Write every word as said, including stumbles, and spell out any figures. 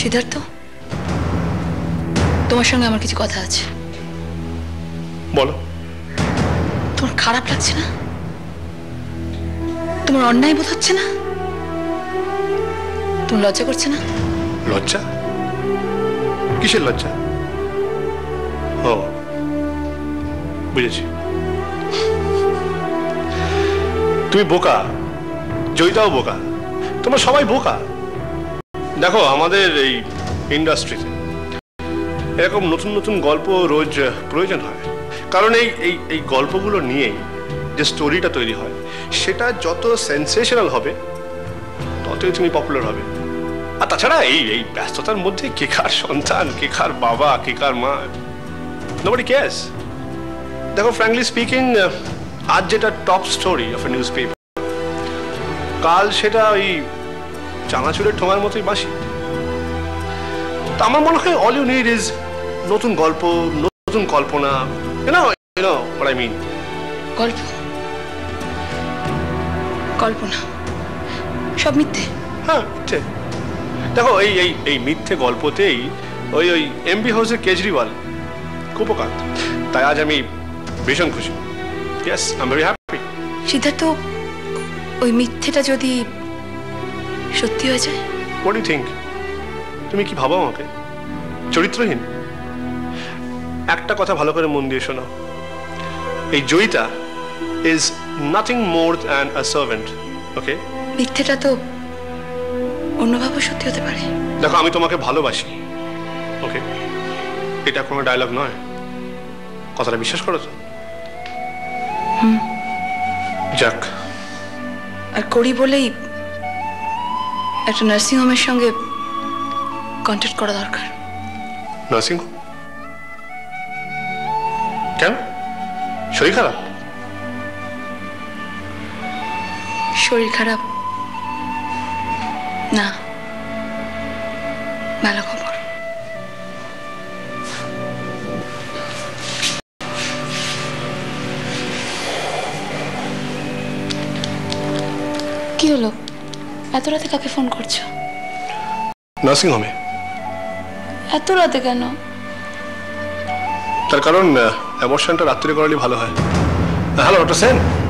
সিদ্ধার্থ, তোমার সঙ্গে আমার কিছু কথা আছে। বলো। তোমার খারাপ লাগছে না? তোমার অন্যায় বোধ হচ্ছে না? তোমার লজ্জা করছে না? লজ্জা? কিসের লজ্জা? ও বুঝেছি। তুমি বোকা, জয়িতাও বোকা, তোমরা সবাই বোকা। দেখো আমাদের এই ইন্ডাস্ট্রিতে এরকম নতুন নতুন গল্প রোজ প্রয়োজন হয়, কারণ এই এই গল্পগুলো নিয়ে যে স্টোরিটা তৈরি হয় সেটা যত সেন্সেশনাল হবে ততই তুমি পপুলার হবে। আর তাছাড়া এই এই ব্যস্ততার মধ্যে কে কার সন্তান, কে কার বাবা, কে কার মা, nobody cares. দেখো ফ্র্যাঙ্কলি স্পিকিং, আজ যেটা top story of a newspaper, কাল সেটা ওই চানাচুরের ঠোঙার মতোই বাসি। তো আমার মনে হয় অল ইউ নিড ইজ নতুন গল্প, নতুন কল্পনা। You know, you know what I mean? গল্প, কল্পনা সব মিথ্যে। হ্যাঁ মিথ্যে। দেখো এই এই এই মিথ্যে গল্পতেই ওই ওই এমবি হাউসের কেজরিওয়াল কুপকাত। তাই আজ আমি ভীষণ খুশি। Yes, I'm very happy. Siddharth, ওই মিথ্যেটা যদি সত্যি হয়ে যায়? What do you think? তুমি কি ভাবো আমাকে চরিত্রহীন? একটা কথা ভালো করে মন দিয়ে শোনো, এই Joyita is nothing more than a servant, okay? মিথ্যেটা তো অন্যভাবে সত্যি হতে পারে। দেখো আমি তোমাকে ভালোবাসি, ওকে? এটা কোনো ডায়লগ নয়, কথাটা বিশ্বাস করো তো? হুম। যাক। আর করি বলেই একটা নার্সিং হোমের সঙ্গে কন্ট্যাক্ট করা দরকার। Nursing home? কেন? শরীর খারাপ? শরীর খারাপ না, ভালো খবর। কি হলো, এত রাতে কাকে ফোন করছো? নার্সিং হোমে। এত রাতে কেন? তার কারণ অ্যাবর্শনটা রাত্রে করালে ভালো হয়। Hello doctor Sen.